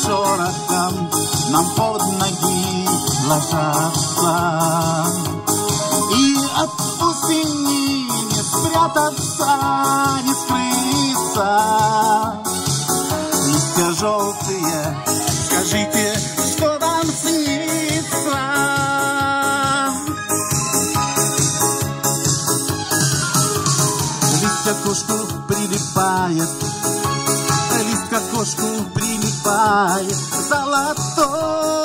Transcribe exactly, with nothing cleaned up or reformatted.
шорохом нам под ноги ложатся. И от осени не спрятаться, не скрыться. Листья желтые, скажите, что вам снится? Лист к окошку прилипает, лист к окошку прилипает, золотой.